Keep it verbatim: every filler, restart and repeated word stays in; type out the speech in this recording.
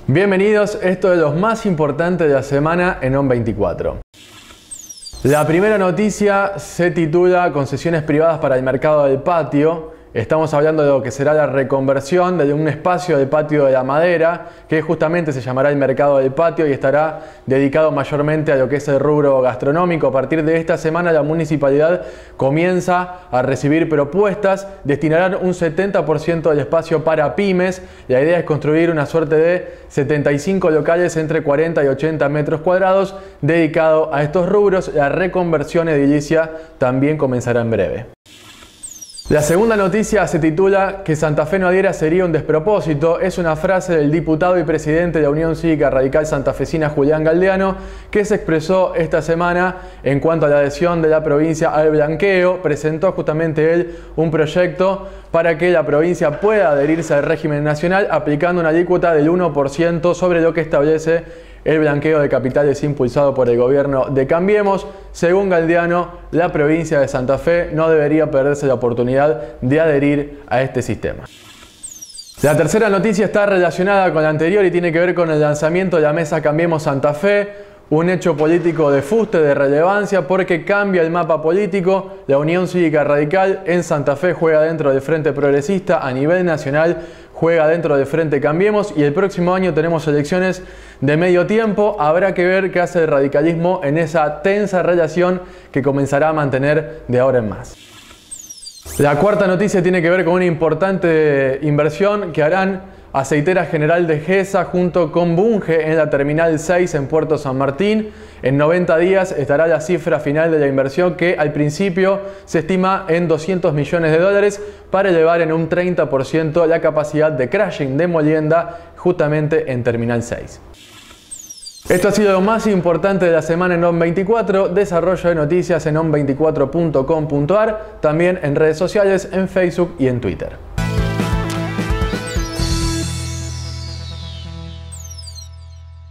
Bienvenidos, esto es lo más importante de la semana en O N veinticuatro. La primera noticia se titula Concesiones privadas para el mercado del patio. Estamos hablando de lo que será la reconversión de un espacio del patio de la madera, que justamente se llamará el mercado del patio y estará dedicado mayormente a lo que es el rubro gastronómico. A partir de esta semana la municipalidad comienza a recibir propuestas, destinarán un setenta por ciento del espacio para pymes. La idea es construir una suerte de setenta y cinco locales entre cuarenta y ochenta metros cuadrados dedicado a estos rubros. La reconversión edilicia también comenzará en breve. La segunda noticia se titula Que Santa Fe no adhiera sería un despropósito. Es una frase del diputado y presidente de la Unión Cívica Radical Santafesina, Julián Galdeano, que se expresó esta semana en cuanto a la adhesión de la provincia al blanqueo. Presentó justamente él un proyecto para que la provincia pueda adherirse al régimen nacional aplicando una alícuota del uno por ciento sobre lo que establece el blanqueo de capitales impulsado por el gobierno de Cambiemos. Según Galdeano, la provincia de Santa Fe no debería perderse la oportunidad de adherir a este sistema. La tercera noticia está relacionada con la anterior y tiene que ver con el lanzamiento de la mesa Cambiemos Santa Fe. Un hecho político de fuste, de relevancia, porque cambia el mapa político. La Unión Cívica Radical en Santa Fe juega dentro del Frente Progresista, a nivel nacional juega dentro del Frente Cambiemos y el próximo año tenemos elecciones de medio tiempo. Habrá que ver qué hace el radicalismo en esa tensa relación que comenzará a mantener de ahora en más. La cuarta noticia tiene que ver con una importante inversión que harán Aceitera General de Gesa junto con Bunge en la Terminal seis en Puerto San Martín. En noventa días estará la cifra final de la inversión, que al principio se estima en doscientos millones de dólares, para elevar en un treinta por ciento la capacidad de crushing de molienda justamente en Terminal seis. Esto ha sido lo más importante de la semana en O N veinticuatro. Desarrollo de noticias en O N veinticuatro punto com punto ar, también en redes sociales, en Facebook y en Twitter.